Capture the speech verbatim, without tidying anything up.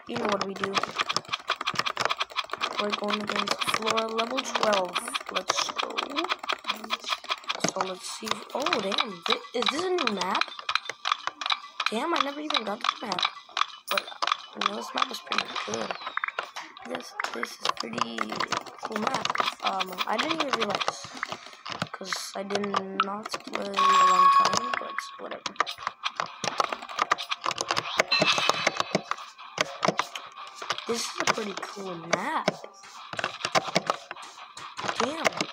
you know what we do. We're going against floor level twelve. Let's go. So let's see. Oh damn! Is this a new map? Damn! I never even got this map. But I know this map is pretty good. This this is pretty cool map. Um, I didn't even realize because I did not play a long time. But whatever. This is a pretty cool map. Damn.